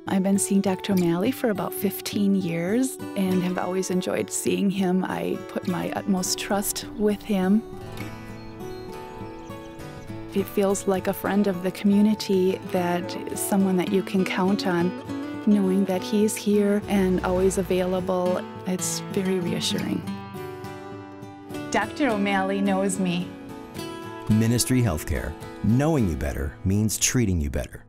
I've been seeing Dr. O'Malley for about 15 years and have always enjoyed seeing him. I put my utmost trust with him. It feels like a friend of the community, that someone that you can count on, knowing that he's here and always available. It's very reassuring. Dr. O'Malley knows me. Ministry Healthcare. Knowing you better means treating you better.